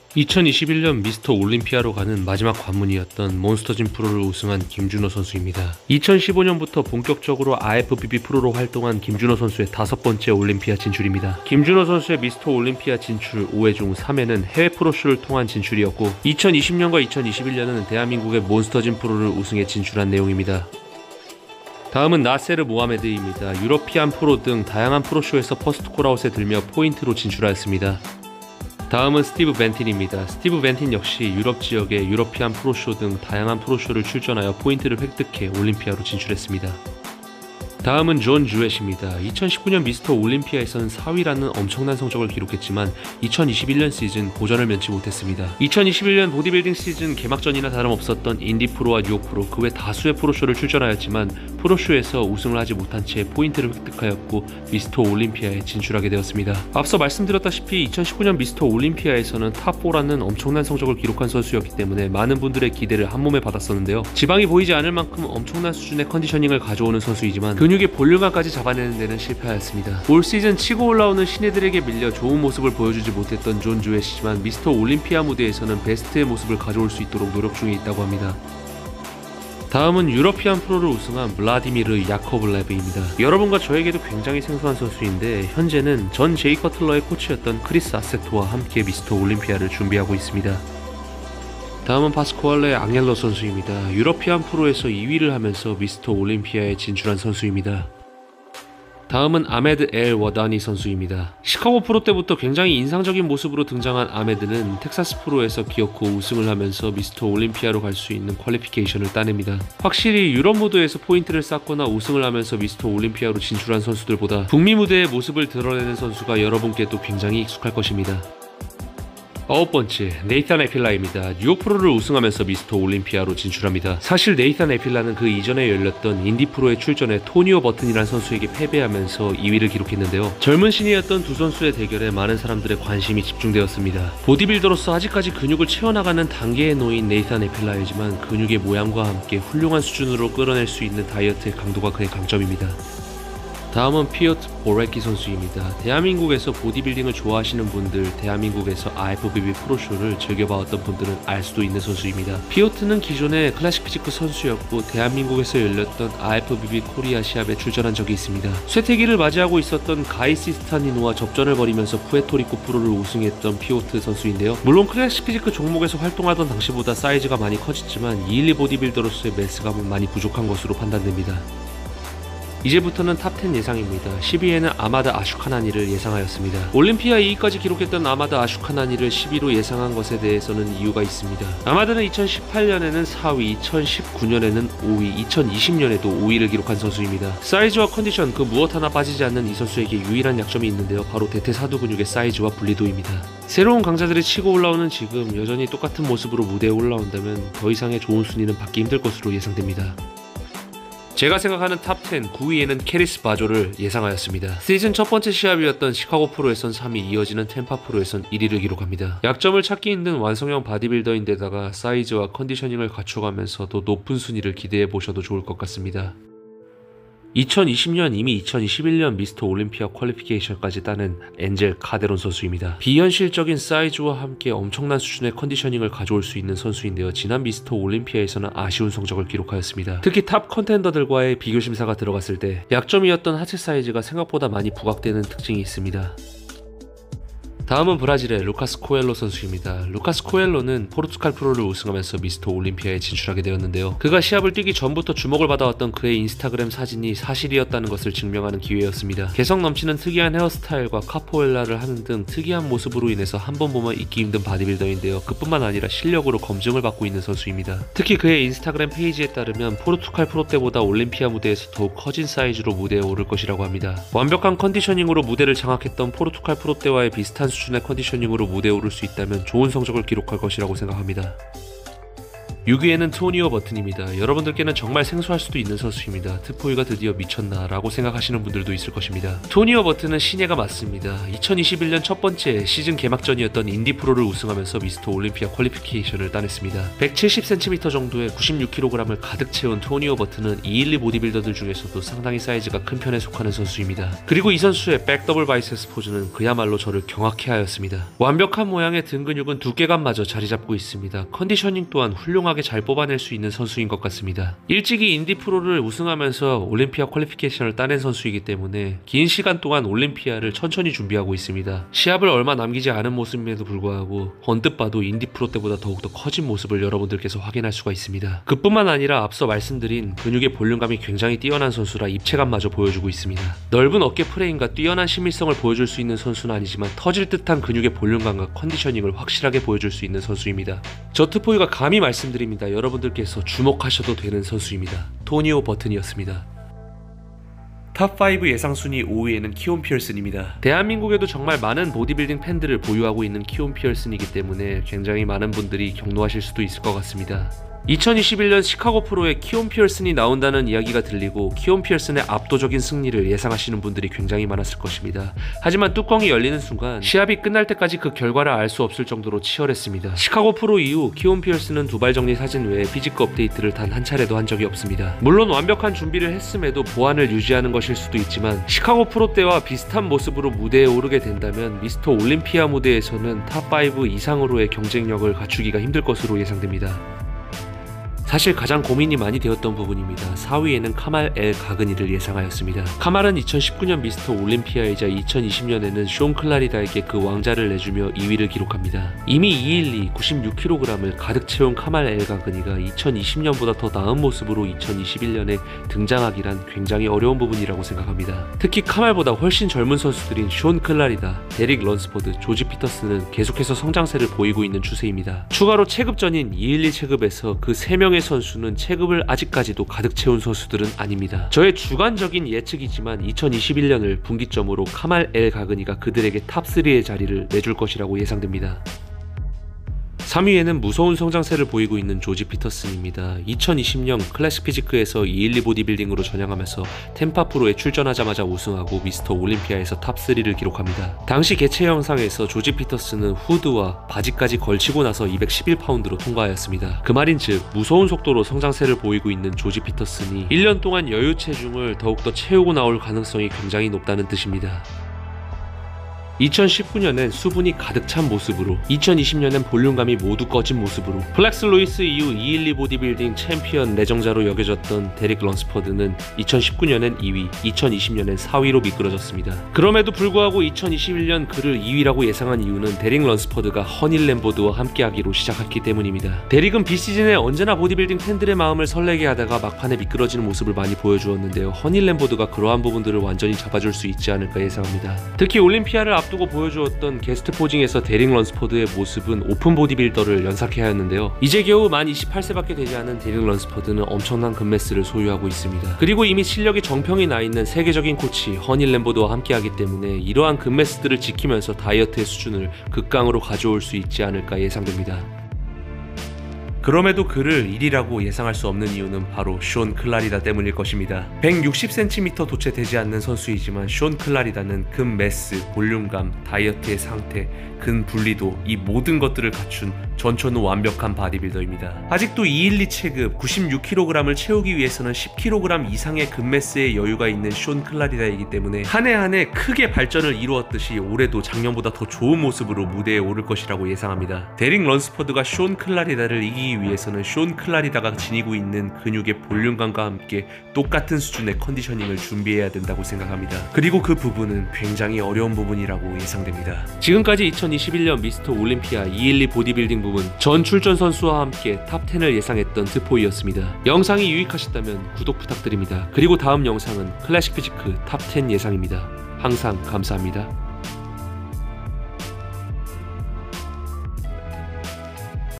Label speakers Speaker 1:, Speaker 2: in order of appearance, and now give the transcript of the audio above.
Speaker 1: 2021년 미스터 올림피아로 가는 마지막 관문이었던 몬스터짐 프로를 우승한 김준호 선수입니다. 2015년부터 본격적으로 IFBB 프로로 활동한 김준호 선수의 5번째 올림피아 진출입니다. 김준호 선수의 미스터 올림피아 진출 5회 중 3회는 해외 프로쇼를 통한 진출이었고 2020년과 2021년은 대한민국의 몬스터짐 프로를 우승해 진출한 내용입니다. 다음은 나세르 모하메드입니다. 유러피안 프로 등 다양한 프로쇼에서 퍼스트 콜아웃에 들며 포인트로 진출하였습니다. 다음은 스티브 벤틴입니다. 스티브 벤틴 역시 유럽 지역의 유러피안 프로쇼 등 다양한 프로쇼를 출전하여 포인트를 획득해 올림피아로 진출했습니다. 다음은 존 주엣입니다. 2019년 미스터 올림피아에서는 4위라는 엄청난 성적을 기록했지만 2021년 시즌 고전을 면치 못했습니다. 2021년 보디빌딩 시즌 개막전이나 다름없었던 인디 프로와 뉴욕 프로 그 외 다수의 프로쇼를 출전하였지만 프로쇼에서 우승을 하지 못한 채 포인트를 획득하였고 미스터 올림피아에 진출하게 되었습니다. 앞서 말씀드렸다시피 2019년 미스터 올림피아에서는 탑4라는 엄청난 성적을 기록한 선수였기 때문에 많은 분들의 기대를 한몸에 받았었는데요. 지방이 보이지 않을 만큼 엄청난 수준의 컨디셔닝을 가져오는 선수이지만 근육의 볼륨감까지 잡아내는 데는 실패하였습니다. 올 시즌 치고 올라오는 신예들에게 밀려 좋은 모습을 보여주지 못했던 존 주엣이지만 미스터 올림피아 무대에서는 베스트의 모습을 가져올 수 있도록 노력 중에 있다고 합니다. 다음은 유러피안 프로를 우승한 블라디미르 야코블레브입니다. 여러분과 저에게도 굉장히 생소한 선수인데 현재는 전 제이 커틀러의 코치였던 크리스 아세토와 함께 미스터 올림피아를 준비하고 있습니다. 다음은 파스코알레 앙헬로 선수입니다. 유러피안 프로에서 2위를 하면서 미스터 올림피아에 진출한 선수입니다. 다음은 아메드 엘 워다니 선수입니다. 시카고 프로 때부터 굉장히 인상적인 모습으로 등장한 아메드는 텍사스 프로에서 기어코 우승을 하면서 미스터 올림피아로 갈 수 있는 퀄리피케이션을 따냅니다. 확실히 유럽 무대에서 포인트를 쌓거나 우승을 하면서 미스터 올림피아로 진출한 선수들보다 북미 무대의 모습을 드러내는 선수가 여러분께도 굉장히 익숙할 것입니다. 9번째, 네이산 에필라입니다. 뉴욕 프로를 우승하면서 미스터 올림피아로 진출합니다. 사실 네이산 에필라는 그 이전에 열렸던 인디 프로에 출전해 토니오 버튼이라는 선수에게 패배하면서 2위를 기록했는데요. 젊은 신이었던 두 선수의 대결에 많은 사람들의 관심이 집중되었습니다. 보디빌더로서 아직까지 근육을 채워나가는 단계에 놓인 네이산 에필라이지만 근육의 모양과 함께 훌륭한 수준으로 끌어낼 수 있는 다이어트의 강도가 그의 강점입니다. 다음은 피오트 보레키 선수입니다. 대한민국에서 보디빌딩을 좋아하시는 분들, 대한민국에서 IFBB 프로쇼를 즐겨봐왔던 분들은 알 수도 있는 선수입니다. 피오트는 기존의 클래식 피지크 선수였고 대한민국에서 열렸던 IFBB 코리아 시합에 출전한 적이 있습니다. 쇠퇴기를 맞이하고 있었던 가이시스타니노와 접전을 벌이면서 푸에토리코 프로를 우승했던 피오트 선수인데요. 물론 클래식 피지크 종목에서 활동하던 당시보다 사이즈가 많이 커졌지만 212 보디빌더로서의 매스감은 많이 부족한 것으로 판단됩니다. 이제부터는 탑10 예상입니다. 10위에는 아마드 아슈카나니를 예상하였습니다. 올림피아 2위까지 기록했던 아마드 아슈카나니를 10위로 예상한 것에 대해서는 이유가 있습니다. 아마드는 2018년에는 4위, 2019년에는 5위, 2020년에도 5위를 기록한 선수입니다. 사이즈와 컨디션 그 무엇 하나 빠지지 않는 이 선수에게 유일한 약점이 있는데요. 바로 대퇴사두 근육의 사이즈와 분리도입니다. 새로운 강자들이 치고 올라오는 지금 여전히 똑같은 모습으로 무대에 올라온다면 더 이상의 좋은 순위는 받기 힘들 것으로 예상됩니다. 제가 생각하는 탑10 9위에는 캐리스 바조를 예상하였습니다. 시즌 첫 번째 시합이었던 시카고 프로에선 3위, 이어지는 템파 프로에선 1위를 기록합니다. 약점을 찾기 힘든 완성형 바디빌더인데다가 사이즈와 컨디셔닝을 갖춰가면서 더 높은 순위를 기대해 보셔도 좋을 것 같습니다. 2020년 이미 2021년 미스터 올림피아 퀄리피케이션까지 따낸 엔젤 카데론 선수입니다. 비현실적인 사이즈와 함께 엄청난 수준의 컨디셔닝을 가져올 수 있는 선수인데요. 지난 미스터 올림피아에서는 아쉬운 성적을 기록하였습니다. 특히 탑 컨텐더들과의 비교 심사가 들어갔을 때 약점이었던 하체 사이즈가 생각보다 많이 부각되는 특징이 있습니다. 다음은 브라질의 루카스 코엘로 선수입니다. 루카스 코엘로는 포르투갈 프로를 우승하면서 미스터 올림피아에 진출하게 되었는데요. 그가 시합을 뛰기 전부터 주목을 받아왔던 그의 인스타그램 사진이 사실이었다는 것을 증명하는 기회였습니다. 개성 넘치는 특이한 헤어스타일과 카포엘라를 하는 등 특이한 모습으로 인해서 한 번 보면 잊기 힘든 바디빌더인데요. 그뿐만 아니라 실력으로 검증을 받고 있는 선수입니다. 특히 그의 인스타그램 페이지에 따르면 포르투갈 프로 때보다 올림피아 무대에서 더욱 커진 사이즈로 무대에 오를 것이라고 합니다. 완벽한 컨디셔닝으로 무대를 장악했던 포르투갈 프로 때와의 비슷한 수준의 컨디셔닝으로 무대에 오를 수 있다면 좋은 성적을 기록할 것이라고 생각합니다. 6위에는 토니오 버튼입니다. 여러분들께는 정말 생소할 수도 있는 선수입니다. 트포이가 드디어 미쳤나 라고 생각하시는 분들도 있을 것입니다. 토니오 버튼은 신예가 맞습니다. 2021년 첫 번째 시즌 개막전이었던 인디 프로를 우승하면서 미스터 올림피아 퀄리피케이션을 따냈습니다. 170cm 정도의 96kg을 가득 채운 토니오 버튼은 212 보디빌더들 중에서도 상당히 사이즈가 큰 편에 속하는 선수입니다. 그리고 이 선수의 백더블 바이세스 포즈는 그야말로 저를 경악해 하였습니다. 완벽한 모양의 등 근육은 두께감마저 자리 잡고 있습니다. 컨디셔닝 또한 훌륭하게 잘 뽑아낼 수 있는 선수인 것 같습니다. 일찍이 인디 프로를 우승하면서 올림피아 퀄리피케이션을 따낸 선수이기 때문에 긴 시간 동안 올림피아를 천천히 준비하고 있습니다. 시합을 얼마 남기지 않은 모습임에도 불구하고 언뜻 봐도 인디 프로 때보다 더욱더 커진 모습을 여러분들께서 확인할 수가 있습니다. 그뿐만 아니라 앞서 말씀드린 근육의 볼륨감이 굉장히 뛰어난 선수라 입체감마저 보여주고 있습니다. 넓은 어깨 프레임과 뛰어난 심밀성을 보여줄 수 있는 선수는 아니지만 터질 듯한 근육의 볼륨감과 컨디셔닝을 확실하게 보여줄 수 있는 선수입니다. 저 트포이가 감히 말씀드립니다. 여러분들께서 주목하셔도 되는 선수입니다. 토니오 버튼이었습니다. 탑5 예상순위 5위에는 키온 피어슨입니다. 대한민국에도 정말 많은 보디빌딩 팬들을 보유하고 있는 키온 피어슨이기 때문에 굉장히 많은 분들이 경노하실 수도 있을 것 같습니다. 2021년 시카고 프로에 키온 피어슨이 나온다는 이야기가 들리고 키온 피어슨의 압도적인 승리를 예상하시는 분들이 굉장히 많았을 것입니다. 하지만 뚜껑이 열리는 순간 시합이 끝날 때까지 그 결과를 알 수 없을 정도로 치열했습니다. 시카고 프로 이후 키온 피어슨은 두발 정리 사진 외에 피지크 업데이트를 단 한 차례도 한 적이 없습니다. 물론 완벽한 준비를 했음에도 보안을 유지하는 것일 수도 있지만 시카고 프로 때와 비슷한 모습으로 무대에 오르게 된다면 미스터 올림피아 무대에서는 탑5 이상으로의 경쟁력을 갖추기가 힘들 것으로 예상됩니다. 사실 가장 고민이 많이 되었던 부분입니다. 4위에는 카말 엘 가그니를 예상하였습니다. 카말은 2019년 미스터 올림피아이자 2020년에는 쇼온 클라리다에게 그 왕자를 내주며 2위를 기록합니다. 이미 212 96kg을 가득 채운 카말 엘 가그니가 2020년보다 더 나은 모습으로 2021년에 등장하기란 굉장히 어려운 부분이라고 생각합니다. 특히 카말보다 훨씬 젊은 선수들인 쇼온 클라리다, 데릭 런스포드, 조지 피터스는 계속해서 성장세를 보이고 있는 추세입니다. 추가로 체급전인 212 체급에서 그 3명의 선수는 체급을 아직까지도 가득 채운 선수들은 아닙니다. 저의 주관적인 예측이지만 2021년을 분기점으로 카말 엘 가그니가 그들에게 탑3의 자리를 내줄 것이라고 예상됩니다. 3위에는 무서운 성장세를 보이고 있는 조지 피터슨입니다. 2020년 클래식 피지크에서 212 보디빌딩으로 전향하면서 템파 프로에 출전하자마자 우승하고 미스터 올림피아에서 탑3를 기록합니다. 당시 개최 영상에서 조지 피터슨은 후드와 바지까지 걸치고 나서 211파운드로 통과하였습니다. 그 말인즉 무서운 속도로 성장세를 보이고 있는 조지 피터슨이 1년 동안 여유 체중을 더욱더 채우고 나올 가능성이 굉장히 높다는 뜻입니다. 2019년엔 수분이 가득 찬 모습으로, 2020년엔 볼륨감이 모두 꺼진 모습으로, 플렉스 루이스 이후 212 보디빌딩 챔피언 내정자로 여겨졌던 데릭 런스퍼드는 2019년엔 2위, 2020년엔 4위로 미끄러졌습니다. 그럼에도 불구하고 2021년 그를 2위라고 예상한 이유는 데릭 런스퍼드가 허닐 램보드와 함께하기로 시작했기 때문입니다. 데릭은 비시즌에 언제나 보디빌딩 팬들의 마음을 설레게 하다가 막판에 미끄러지는 모습을 많이 보여주었는데요. 허닐 램보드가 그러한 부분들을 완전히 잡아줄 수 있지 않을까 예상합니다. 특히 올림피아를 앞두고 보여주었던 게스트 포징에서 데릭 런스퍼드의 모습은 오픈 보디빌더를 연상케 하였는데요. 이제 겨우 만 28세밖에 되지 않은 데릭 런스퍼드는 엄청난 금메스를 소유하고 있습니다. 그리고 이미 실력이 정평이 나 있는 세계적인 코치 허닐 램보드와 함께하기 때문에 이러한 금메스들을 지키면서 다이어트의 수준을 극강으로 가져올 수 있지 않을까 예상됩니다. 그럼에도 그를 1위라고 예상할 수 없는 이유는 바로 쇼온 클라리다 때문일 것입니다. 160cm 도체 되지 않는 선수이지만 쇼온 클라리다는 근 매스, 볼륨감, 다이어트의 상태, 근 분리도, 이 모든 것들을 갖춘 전천후 완벽한 바디빌더입니다. 아직도 212 체급 96kg을 채우기 위해서는 10kg 이상의 근매스의 여유가 있는 쇼온 클라리다이기 때문에 한 해 한 해 크게 발전을 이루었듯이 올해도 작년보다 더 좋은 모습으로 무대에 오를 것이라고 예상합니다. 데릭 런스퍼드가 쇼온 클라리다를 이기기 위해서는 쇼온 클라리다가 지니고 있는 근육의 볼륨감과 함께 똑같은 수준의 컨디셔닝을 준비해야 된다고 생각합니다. 그리고 그 부분은 굉장히 어려운 부분이라고 예상됩니다. 지금까지 2021년 미스터 올림피아 212 보디빌딩 부분 전 출전 선수와 함께 탑10을 예상했던 트포이였습니다. 영상이 유익하셨다면 구독 부탁드립니다. 그리고 다음 영상은 클래식 피지크 탑10 예상입니다. 항상 감사합니다.